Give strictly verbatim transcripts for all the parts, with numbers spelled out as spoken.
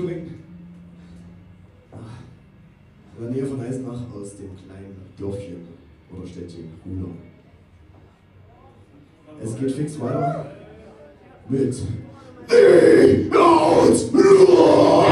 Thüringen. In der Nähe von Eisenach aus dem kleinen Dörfchen oder Städtchen Ruhr. Es geht fix weiter mit The Outlaw!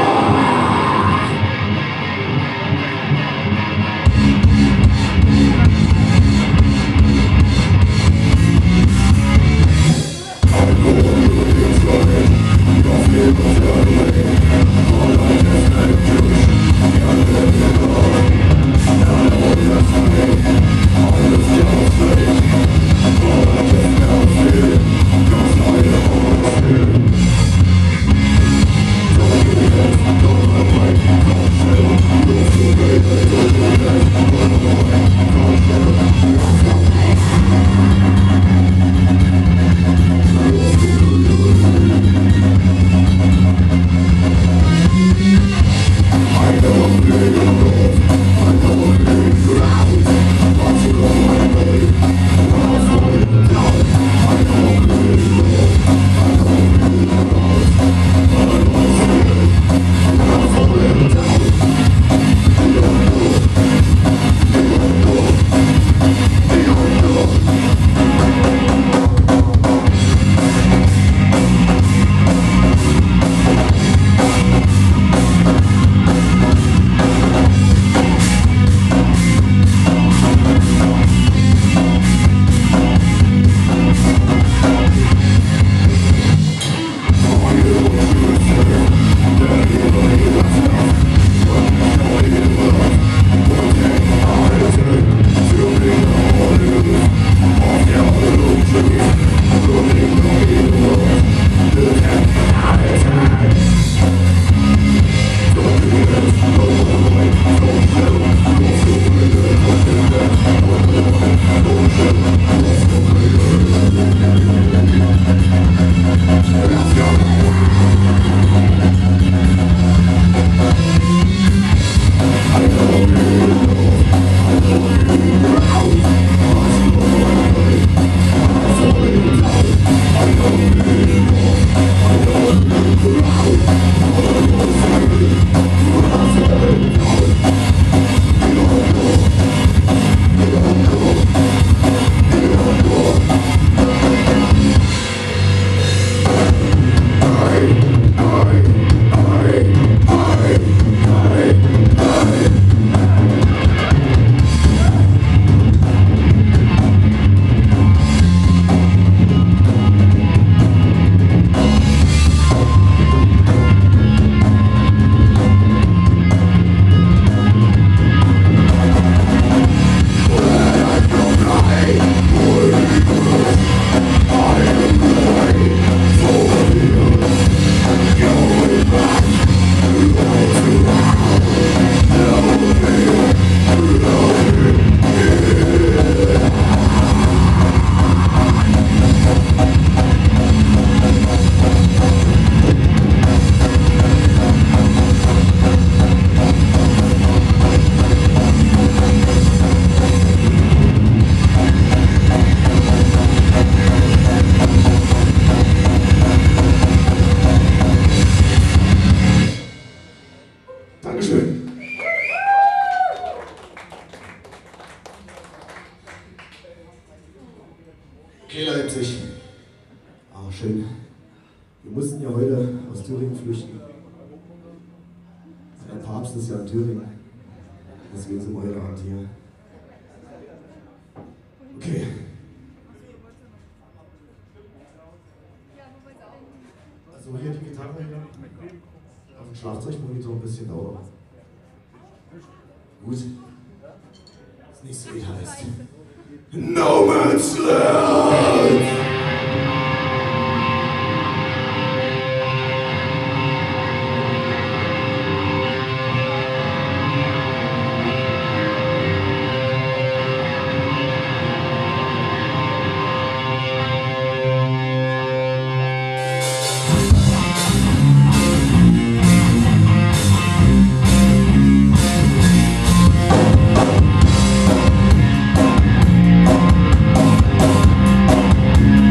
Okay, Leipzig. Ah, schön. Wir mussten ja heute aus Thüringen flüchten. Der Papst ist ja in Thüringen. Deswegen sind wir heute Abend hier. Okay. Also hier die Gitarre hier. Auf dem Schlagzeugmonitor ein bisschen dauern. Gut. Das nächste Lied heißt No Man's Land! We'll be right back.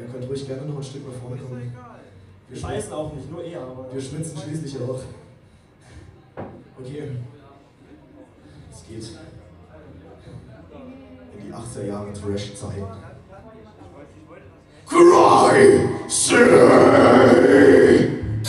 ihr könnt ruhig gerne noch ein Stück nach vorne kommen. Wir scheißen auch nicht, nur eher. Aber wir schwitzen schließlich auch. Okay. Es geht in die achtziger Jahre Trash-Zeiten. Cry! Say!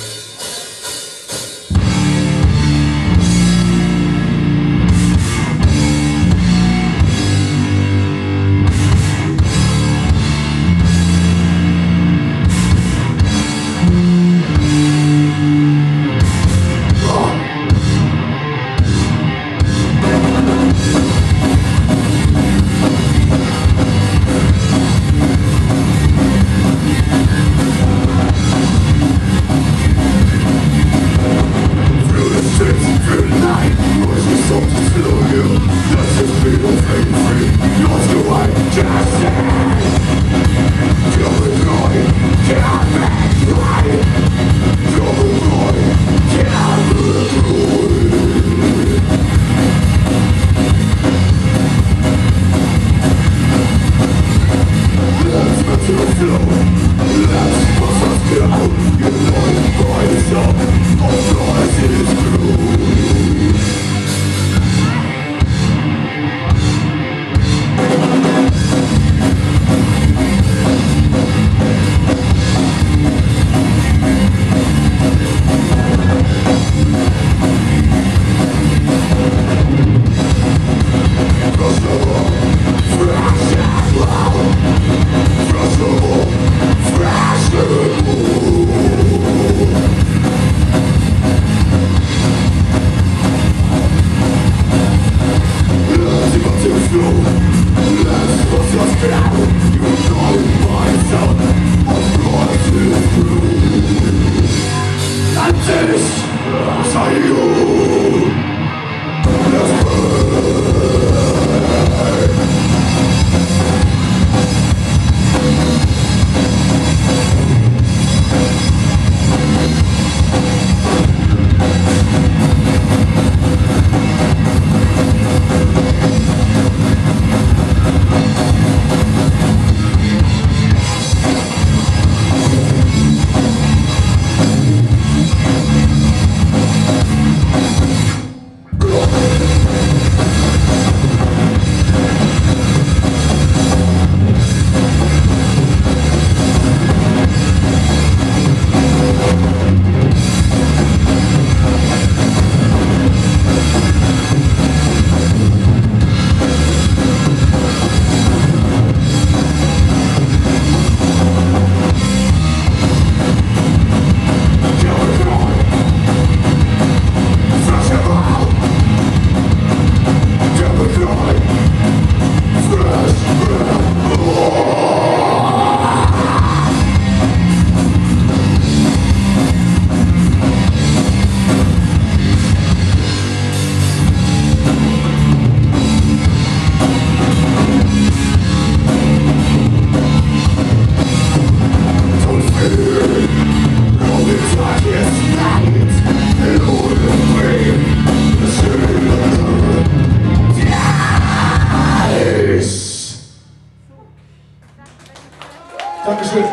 Dankeschön.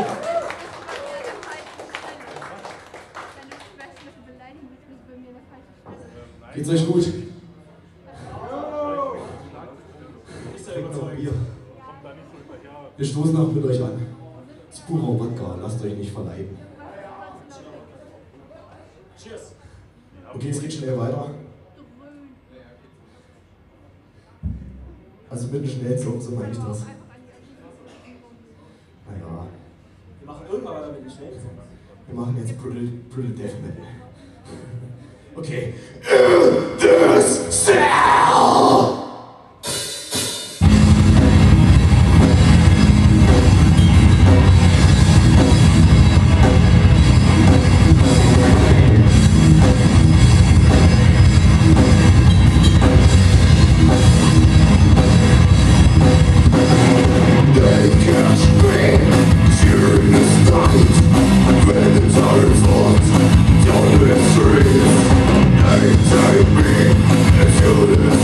Geht's euch gut? Bier. Wir stoßen auch mit euch an. Das ist purer Wodka, lasst euch nicht verleiten. Okay, es geht schnell weiter. Also mit einem schnellen Song, so meine ich das. Naja. Wir machen irgendwann weiter mit den schnellen Songs. Wir machen jetzt Brutal, Brutal Death Metal. Okay. In this cell! Take me into the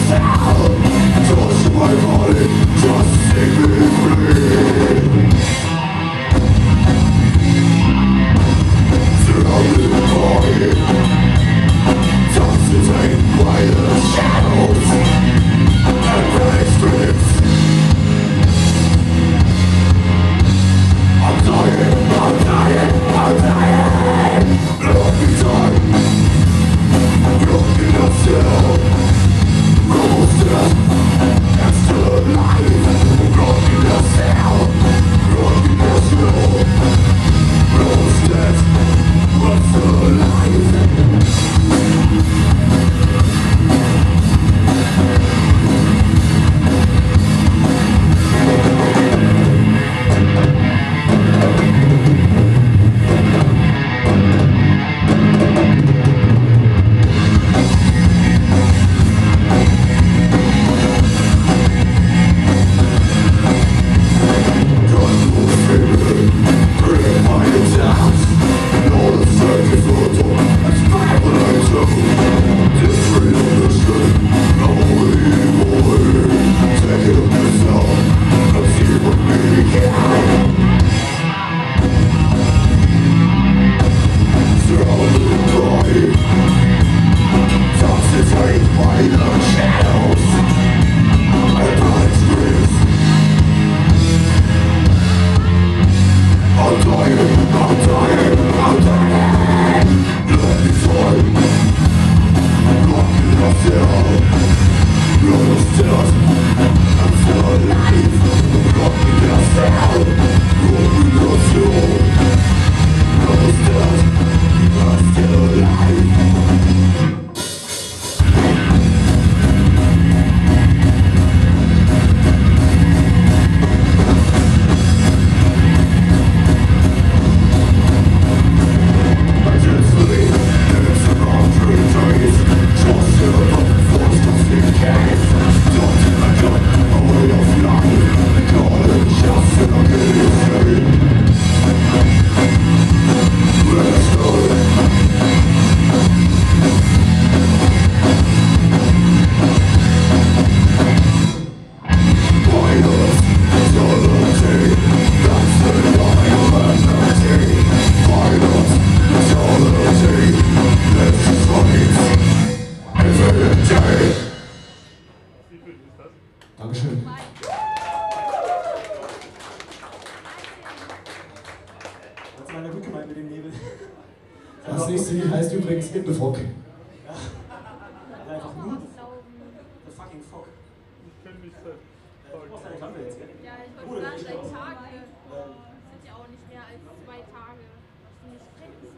Hat meiner gut gemeint mit dem Nebel. Das nächste Lied heißt übrigens In the Fog. Ja. Einfach nur the fucking Fog. Ich kenne mich Du brauchst deine Klappe jetzt, gell? Ja, ich wollte sagen, seit Tagen. Ähm, Sind ja auch nicht mehr als zwei Tage. Was du nicht kennst.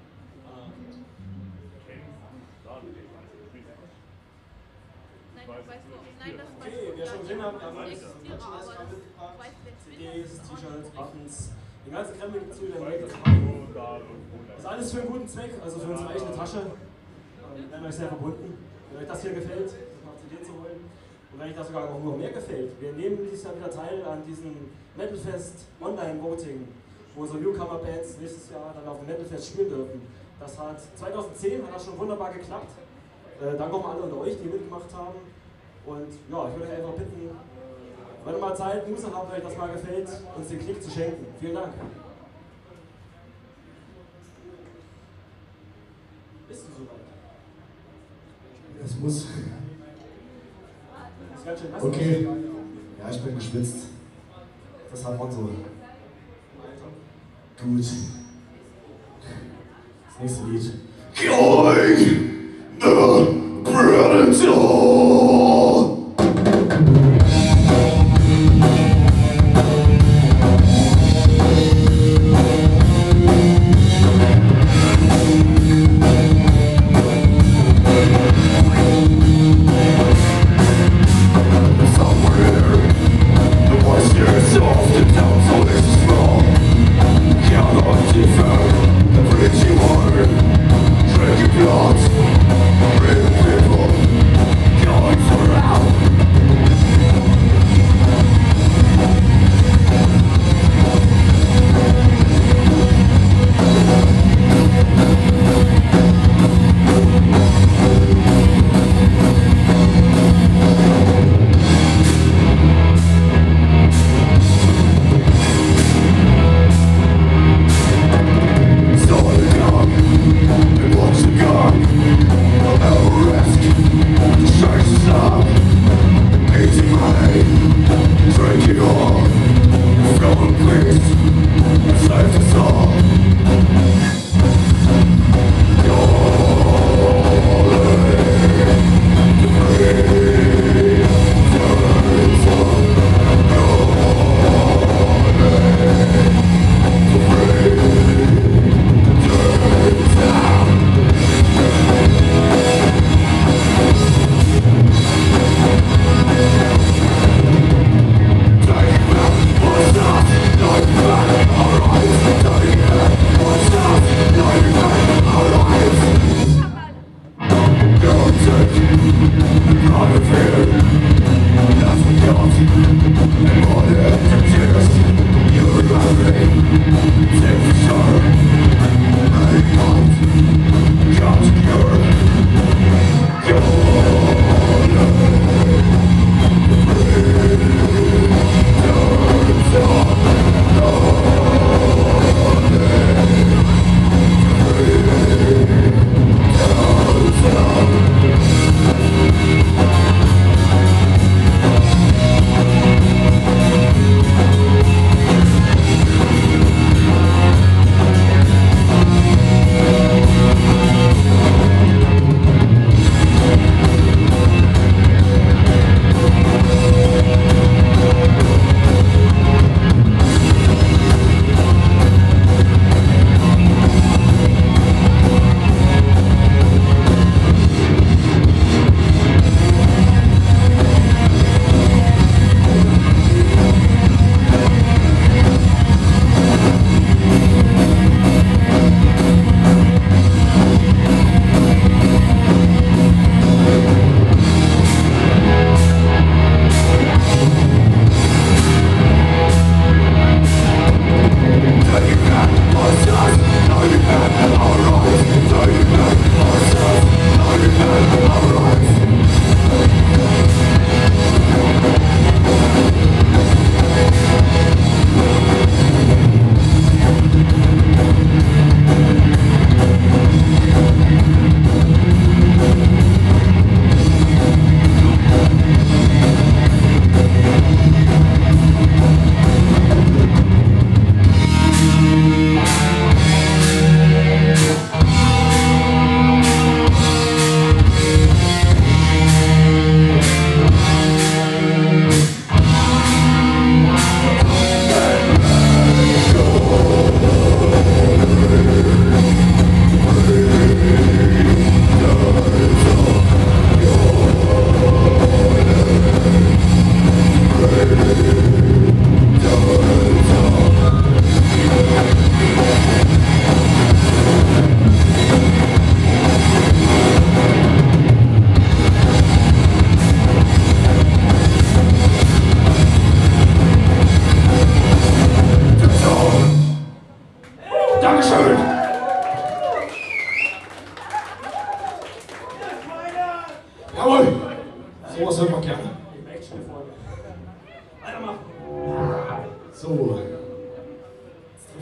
Nein, das weißt du auch. Nein, das weißt Okay, du wer schon gesehen hat, haben wir Ich das existiere, aber Merchandise das mitgebracht. weiß der C Ds, T-Shirts, Buttons, den ganzen Krempel gibt es wieder in der Welt. Das ist alles für einen guten Zweck, also für unsere eigene Tasche. Wir werden euch sehr verbunden. Wenn euch das hier gefällt, noch C D zu holen. Und wenn euch das sogar noch mehr gefällt, wir nehmen dieses Jahr wieder teil an diesem Metalfest Online-Voting, wo so Newcomer-Bands nächstes Jahr dann auf dem Metalfest spielen dürfen. Das hat zweitausendzehn hat das schon wunderbar geklappt. Äh, danke auch alle unter euch, die mitgemacht haben. Und ja, ich würde euch einfach bitten, wenn ihr mal Zeit, Muße habt, euch das mal gefällt, uns den Klick zu schenken. Vielen Dank. Bist du soweit? Es muss. Das ist ganz schön nass. Okay. Ja, ich bin geschwitzt. Das hat man so. Gut. Das nächste Lied. Killing the Predator! Blood, real people.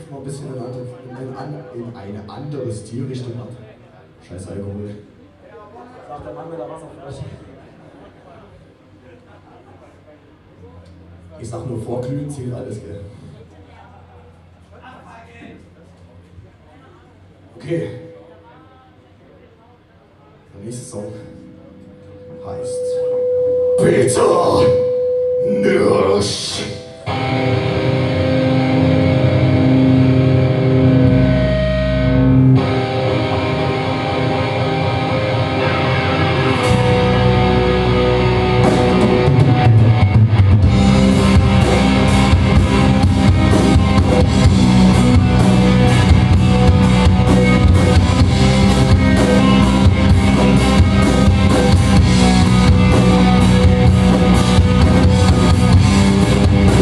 driften wir ein bisschen in, andere, in, eine, in eine andere Stilrichtung ab. Scheiß Alkohol. Sagt der Mann mit der Wasserflasche. Ich sag nur, vorglühen zählt alles, gell? Okay. Der nächste Song heißt Peter Nirsch. We'll be right back.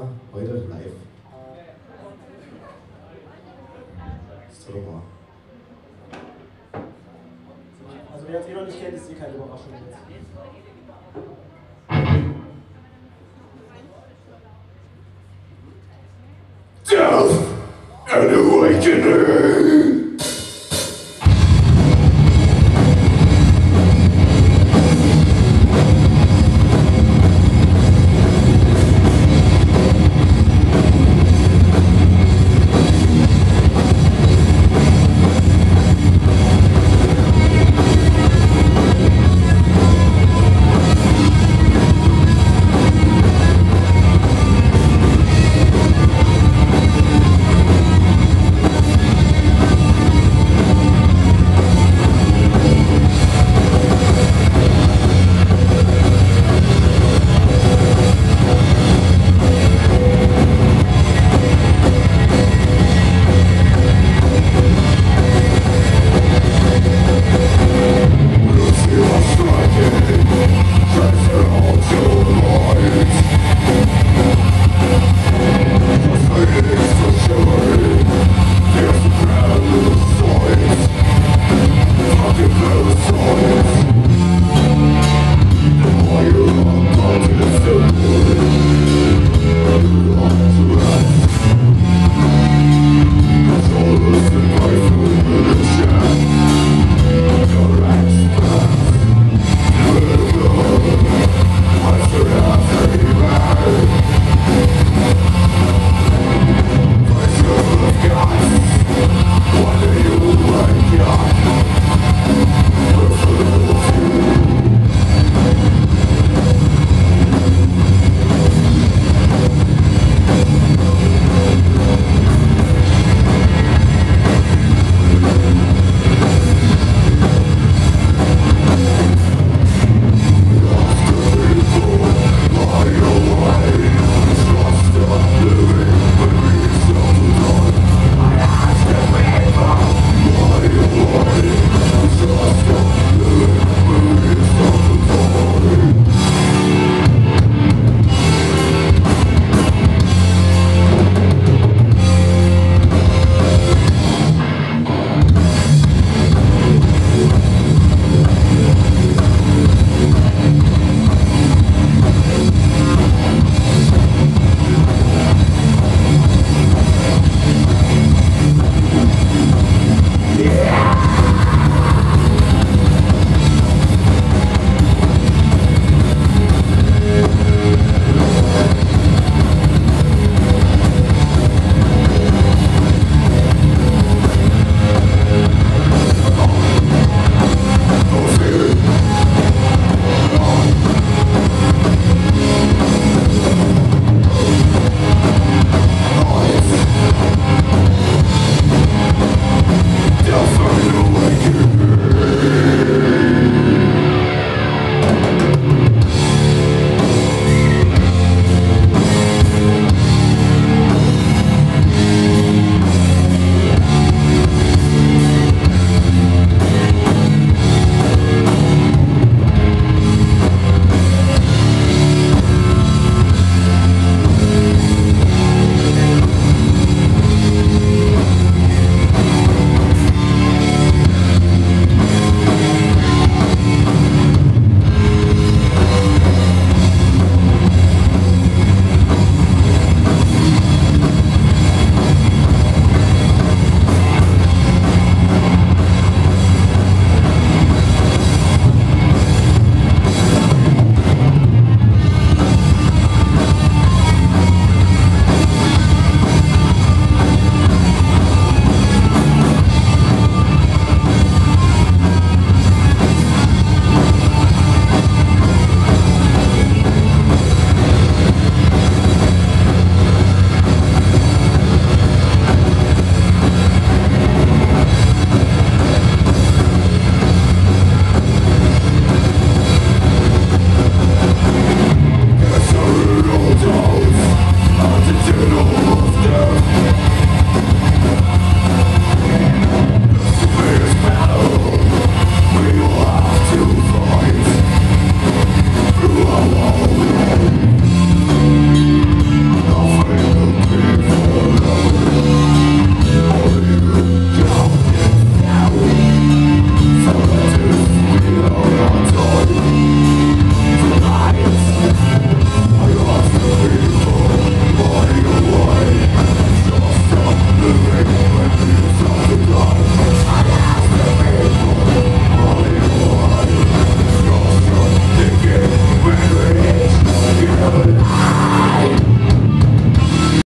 Jahr heute live. Das ist doch wahr. Also wer jetzt eh noch nicht kennt, ist eh keine Überraschung jetzt. Death and Awakening!